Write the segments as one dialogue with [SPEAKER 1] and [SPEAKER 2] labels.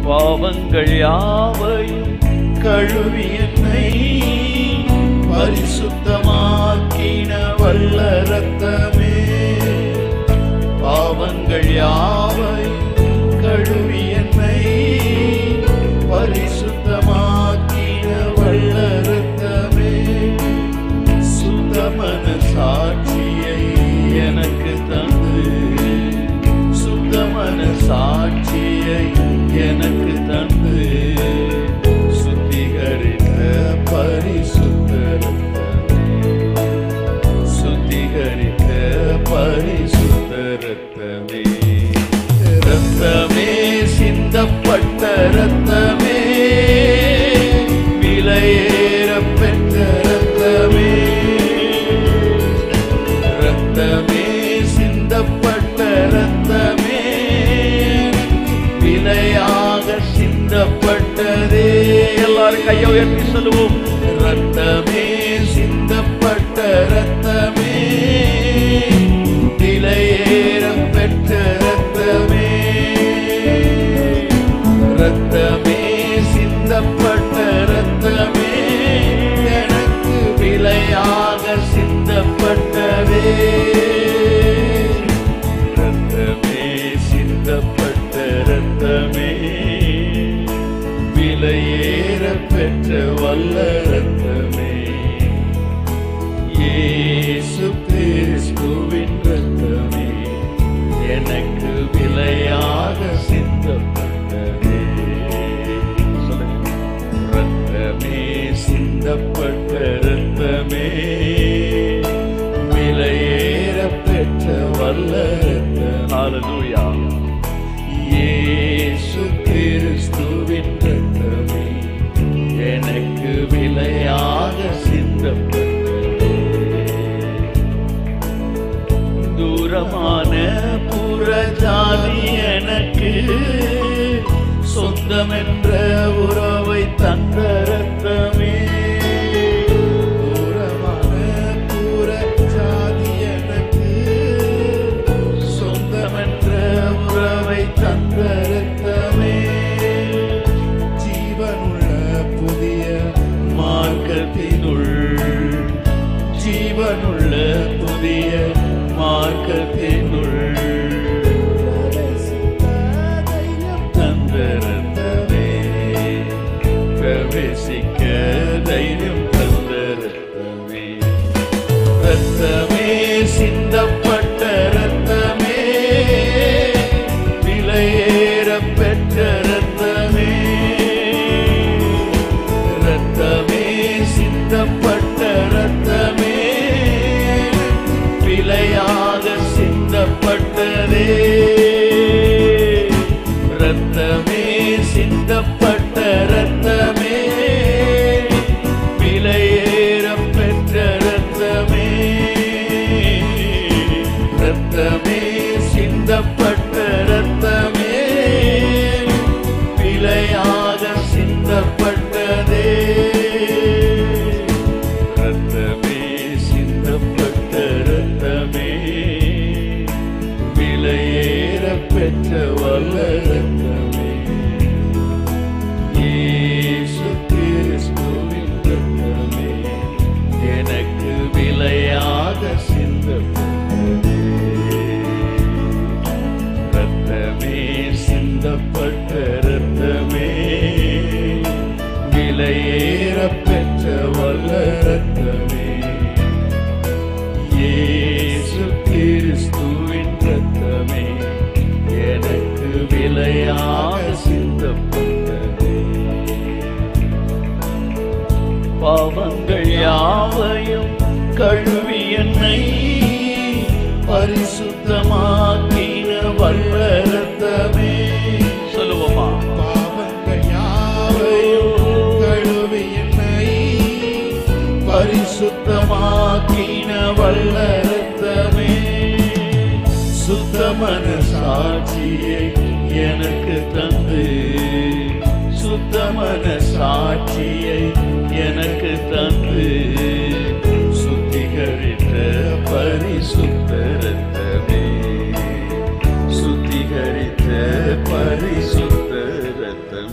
[SPEAKER 1] பாவங்கள் யாவையும் கழுவி என்னை பரிசுத்தமாக்கின வல்ல இரத்தமே. பாவங்கள் யாவையும் கழுவி என்னை பரிசுத்தமாக்கின வல்ல இரத்தமே. சுத்தமன சாட்சியை எனக்கு தந்து, சுத்தமன சாட்சியை எனக்கு தந்து சுத்திகரித்த பரிசுத்த இரத்தமே. சுத்திகரித்த பரிசுத்த இரத்தமே. இரத்தமே சிந்தப்பட்ட இரத்தமே, விலையேற பெற்ற இரத்தமே. இரத்தமே சிந்தப்பட்ட இரத்தமே, விலையாக சிந்தப்பட்டதே. எல்லாரும் கையை உயர்த்தி சொல்லுவோம். இரத்தமே சிந்தப்பட்ட இரத்தமே, விலையேற பெற்ற இரத்தமே. இரத்தமே சிந்தப்பட்ட இரத்தமே, எனக்கு விலையாக சிந்தப்பட்டதே. இரத்தமே சிந்தப்பட்ட இரத்தமே, விலையேற பெற்ற வல்ல இரத்தமே. இயேசு கிறிஸ்துவின் இரத்தமே, எனக்கு விலையாக சிந்தப்பட்டதே. சொல்லுங்க. இரத்தமே சிந்தப்பட்ட இரத்தமே, விலையேற பெற்ற வல்ல இரத்தமே. ஹல்லேலூயா. இயேசு கிறிஸ்துவின் இரத்தமே, எனக்கு விலையாக சிந்தப்பட்டதே. தூரமான புறஜாதி எனக்கு சொந்தம் என்ற உறவை தந்த இரத்தமே. தூரமான புறஜாதி எனக்கு சொந்தம் என்ற உறவை தந்த இரத்தமே. ஜீவனுள்ள புதிய மார்க்கத்தினுள், ஜீவனுள்ள புதிய மார்க்கத்தினுள் தந்த இரத்தமே. பிரவேசிக்க தைரியம் தந்த இரத்தமே. இரத்தமே சிந்தப்பட்ட இரத்தமே, விலையேற பெற்ற இரத்தமே. இரத்தமே சிந்தப்பட்ட இரத்தமே, விலையாக சிந்தப்பட்டதே. இரத்தமே சிந்தப்பட்ட இரத்தமே, விலையேற பெற்ற இரத்தமே. இரத்தமே சிந்தப்பட்ட இரத்தமே, விலையாக சிந்தப்பட்டதே. இரத்தமே சிந்தப்பட்ட இரத்தமே, விலையேற பெற்ற வல்ல இரத்தமே. இயேசு கிறிஸ்துவின் இரத்தமே, எனக்கு விலையாக சிந்தப்பட்டதே. இரத்தமே சிந்தப்பட்ட இரத்தமே, விலையேற பெற்ற வல்ல இரத்தமே. இயேசு கிறிஸ்துவின் இரத்தமே, எனக்கு விலையாக சிந்தப்பட்டதே. பாவங்கள் யாவையும் கழுவி என்னை பரிசுத்தமாக்கின வல்ல இரத்தமே. சொல்லுவோமா? பாவங்கள் யாவையும் கழுவி என்னை பரிசுத்தமாக்கின வல்ல இரத்தமே. சுத்தமன சாட்சியை எனக்கு தந்து, சுத்தமன சாட்சியை எனக்கு தந்து சுத்திகரித்த பரிசுத்த இரத்தமே. சுத்திகரித்த பரிசுத்த இரத்தமே.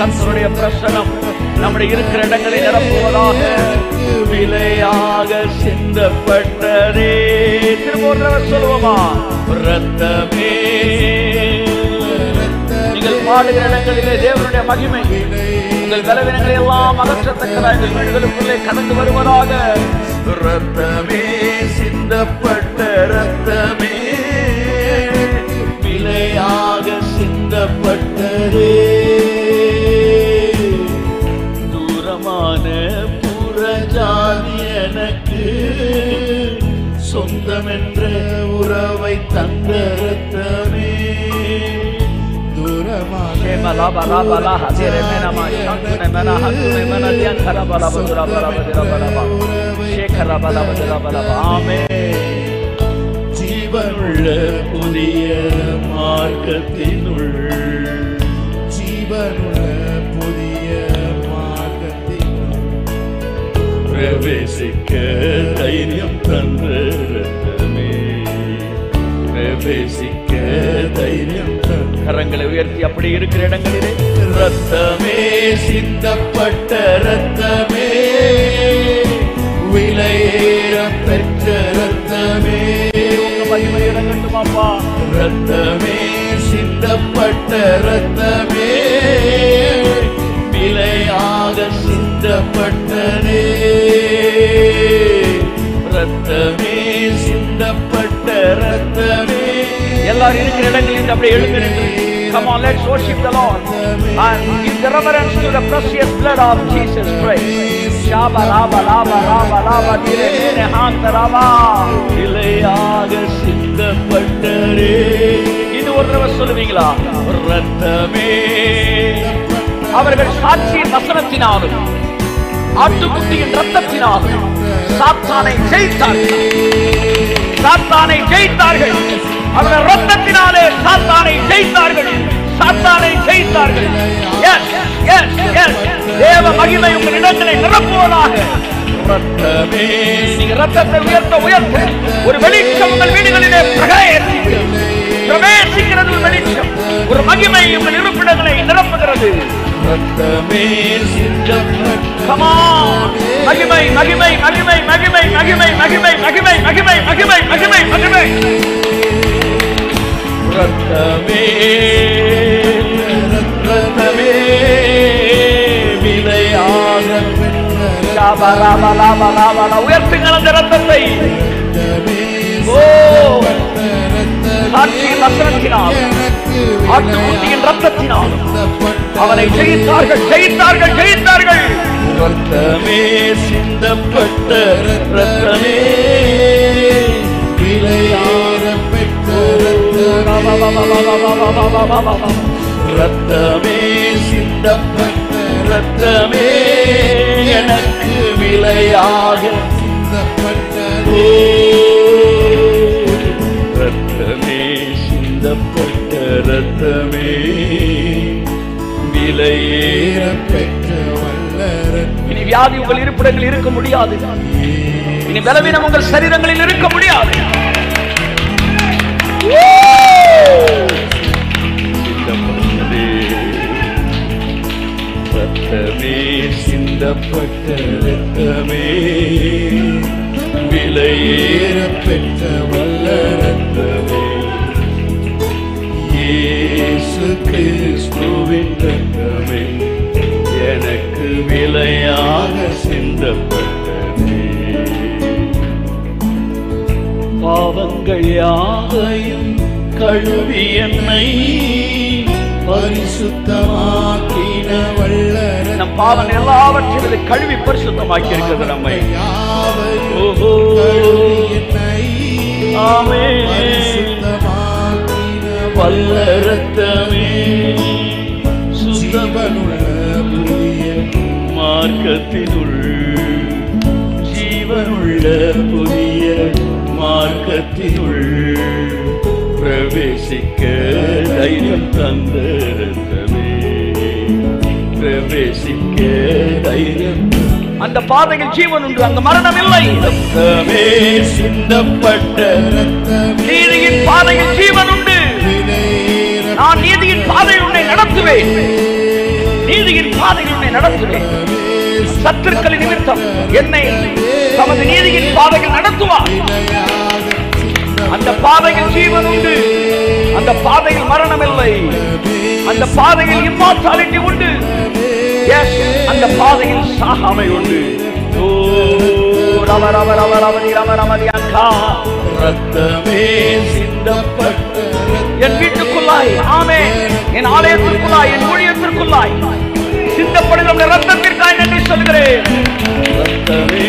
[SPEAKER 2] கர்த்தருடைய பிரசன்னம் நம்முடைய இருக்கிற இடங்களை நிரப்புவதாக. விலையாக சிந்தப்பட்டதே. திரும்ப சொல்லுவோமா? ரத்தமே. நீங்கள் பாடுகிற இடங்களிலே தேவனுடைய மகிமை உங்கள் பலவீனங்களை எல்லாம் அகற்றத்தக்கதாக எங்கள் வீடுகளுக்குள்ளே கடந்து வருவதாக. ரத்தமே, சிந்தப்பட்ட ரத்தமே, விலையாக சிந்தப்பட்டதே. தூரமான புறஜாதி எனக்கு சொந்தம் என்ற உறவை தந்த ரத்தமே. ஜீவனுள்ள புதிய மார்க்கத்தினுள், ஜீவனுள்ள புதிய மார்க்கத்தினுள் பிரவேசிக்க தைரியம் தந்த ரத்தமே. பிரவேசிக்க தைரியம். கரங்களை உயர்த்தி அப்படி இருக்கிற இடங்களிலே ரத்தமே, சிந்தப்பட்ட ரத்தமே, விலையேற பெற்ற ரத்தமே. உங்க மகிமை இறங்கட்டுமாப்பா. ரத்தமே, சிந்தப்பட்ட ரத்தமே, விலையாக சிந்தப்பட்டதே. ரத்தமே, சிந்தப்பட்ட ரத்தமே. எல்லாரும் இருக்கிற இடங்களில் அப்படியே எழுந்திருந்து come on, let's worship the Lord and give the reverence to the precious blood of Jesus Christ. shaba laba laba laba laba dire hantarava இலையாக சிந்தப்பட்டதே. இது ஒரு தடவை சொல்லுவீங்களா? ரத்தமே. அவர்கள் சாட்சியின் வசனத்தினாலும் ஆட்டுக்குட்டியின் ரத்தத்தினாலும் சாத்தானை ஜெயித்தார்கள். சாத்தானை ஜெயித்தார்கள். அவர்கள் ரத்தத்தினாலே சாத்தானை ஜெயித்தார்கள். சாத்தானை ஜெயித்தார்கள். தேவ மகிமை உங்கள் இடங்களை நிரப்புவதாக. ரத்தமே. நீங்க ரத்தத்தை உயர்த்த உயர்த்த ஒரு வெளிச்சம் உங்கள் வீடுகளிலே பிரவேசிக்கிறது. ஒரு வெளிச்சம், ஒரு மகிமை உங்கள் இருப்பிடங்களை நிரப்புகிறது. ரத்தமே, come on. மகிமை மகிமை மகிமை மகிமை மகிமை மகிமை மகிமை மகிமை மகிமை மகிமை மகிமை. ரத்தமே, ரத்தமே, விலையாக உயர்த்துங்கள் அந்த ரத்தத்தை. சாட்சியின் வசனத்தினால் ஆட்டுக்குட்டியின் ரத்தத்தினால் அவனை ஜெயித்தார்கள், ஜெயித்தார்கள், ஜெயித்தார்கள். ரத்தமே, சிந்தப்பட்ட ரத்தமே, விலையாக பெற்ற ரத்தமே, சிந்தப்பட்ட ரத்தமே, எனக்கு விலையாக சிந்தப்பட்டதே. ரத்தமே, சிந்தப்பட்ட ரத்தமே, விலையேற பெற்ற வல்ல. இனி வியாதி உங்கள் இருப்பிடங்கள் இருக்க முடியாது. இனி பலவீனம் உங்கள் சரீரங்களில் இருக்க முடியாது. ரத்தமே, சிந்தப்பட்ட ரத்தமே, விலையேற பெற்ற வல்ல ரத்தமே. இயேசு கிறிஸ்துவின் ரத்தமே, எனக்கு விலையாக சிந்தப்பட்டதே. பாவங்கள் யாவையும் கழுவி என்னை பரிசுத்தமாக்கின வல்ல. நம் பாவம் எல்லாவற்றையும் கழுவி பரிசுத்தமாக்கி இருக்கிறது நம்மை. ஓஹோ, ஆமென். வல்ல ரத்தமே, சுத்தமுள்ள புதிய மார்க்கத்தினுள், ஜீவனுள்ள புதிய மார்க்கத்தினுள் பிரவேசிக்க தைரியம் தந்த ரத்தமே. பிரவேசிக்க தைரியம். அந்த பாதையில் ஜீவன் உண்டு, அங்கு மரணம் இல்லை. ரத்தமே, சிந்தப்பட்ட ரத்தமே, நீதியின் பாதையில் ஜீவன் உண்டு. நான் நீதியின் பாதையில் உன்னை நடத்துவேன். நீதியின் பாதையில் உன்னை நடத்துவேன். சத்துருக்களின் நிமித்தம் என்னை தமது நீதியின் பாதையில் நடத்துவார். அந்த பாதையில் ஜீவன் உண்டு, அந்த பாதையில் மரணம் இல்லை, அந்த பாதையில் இம்மார்டாலிட்டி உண்டு, அந்த பாதையில் சாகாமை உண்டு.
[SPEAKER 1] ரத்தமே சிந்தப்பட்ட
[SPEAKER 2] என் வீட்டுக்குள்ளாய், ஆமென், என் ஆலயத்திற்குள்ளாய், என் ஊழியத்திற்குள்ளாய் சிந்தப்படுகிற ரத்தத்திற்காய் நன்றி சொல்கிறேன்.
[SPEAKER 1] ரத்தமே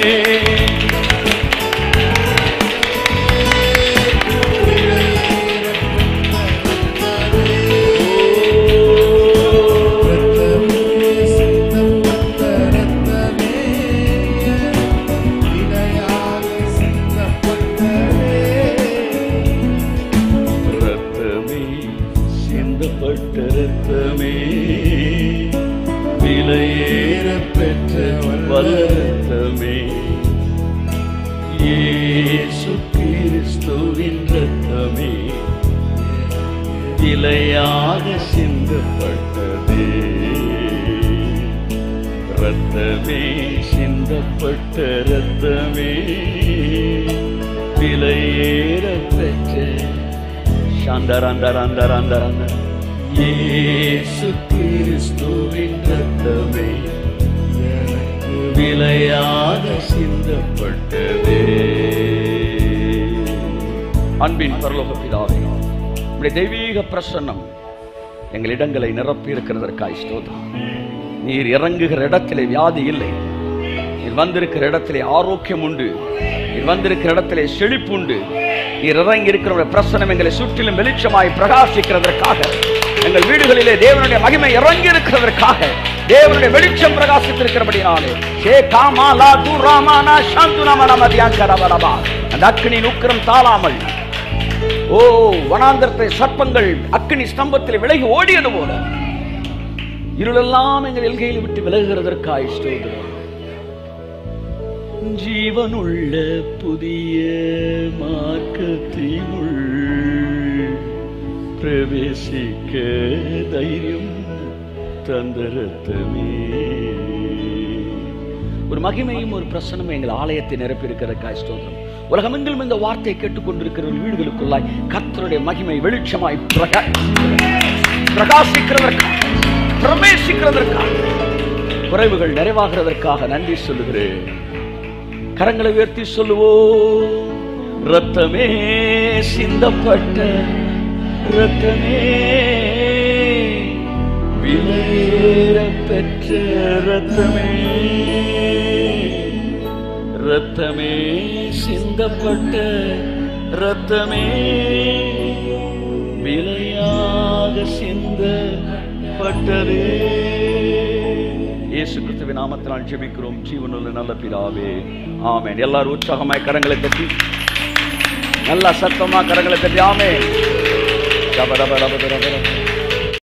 [SPEAKER 1] ரத்தமே விலையேற பெற்ற ரத்தமே, இயேசு கிறிஸ்துவின் ரத்தமே விலையாக சிந்தப்பட்டதே. ரத்தமே சிந்தப்பட்ட ரத்தமே விலையேற பெற்ற சாந்தரந்தரந்தரந்தரந்த இயேசு கிறிஸ்துவின் ரத்தமே விலையாக சிந்தப்பட்டதே.
[SPEAKER 2] அன்பின் பரலோக பிதாவே, உம்முடைய தெய்வீக பிரசன்னம் எங்கள் இடங்களை நிரப்பி இருக்கிறதற்காய் ஸ்தோத்திரம். நீர் இறங்குகிற இடத்திலே வியாதி இல்லை, நீர் வந்திருக்கிற இடத்திலே ஆரோக்கியம் உண்டு, நீர் வந்திருக்கிற இடத்திலே செழிப்பு உண்டு. நீர் இறங்கி இருக்கிற பிரசன்னம் எங்களை சுற்றிலும் வெளிச்சமாய் பிரகாசிக்கிறதற்காக, எங்கள் வீடுகளிலே தேவனுடைய மகிமை இறங்கி இருக்கிறதற்காக, தேவனுடைய வெளிச்சம் பிரகாசித்திருக்கிறபடியாலே அந்த அக்கினியின் உக்கிரம் தாழாமல், ஓ வனாந்தரத்தை சர்ப்பங்கள் அக்கினி ஸ்தம்பத்தில் விலகி ஓடியது போல இருளெல்லாம் எங்கள் எல்கையில் விட்டு விலகுகிறதற்காய் ஸ்தோத்திரம். ஜீவனுள்ள புதிய மார்க்கத்தினுள் பிரவேசிக்க தைரியம் தந்த ரத்தமே. ஒரு மகிமையும் ஒரு பிரசனமும் எங்கள் ஆலயத்தை நிரப்பி இருக்கிறதற்காய் ஸ்தோத்திரம். உலகமெங்கிலும் இந்த வார்த்தையை கேட்டுக்கொண்டிருக்கிற வீடுகளுக்குள்ளாய் கர்த்தருடைய மகிமை வெளிச்சமாய் பிரகாசிக்கிறதற்காக, பிரவேசிக்கிறதற்காக, குறைவுகள் நிறைவாகிறதற்காக நன்றி சொல்லுகிறேன். கரங்களை உயர்த்தி சொல்லுவோம். ரத்தமே சிந்தப்பட்ட ரத்தமே விலையேற பெற்ற ரத்தமே, ரத்தமே சிந்தப்பட்ட ரத்தமே விலையாக சிந்தப்பட்டதே. இயேசு கிறிஸ்துவின் நாமத்தினால் ஜெபிக்கிறோம் ஜீவனுள்ள நல்ல பிதாவே, ஆமென். எல்லாரும் உற்சாகமாய் கரங்களை தட்டி, நல்ல சத்தமா கரங்களை தட்டி, ஆமென்.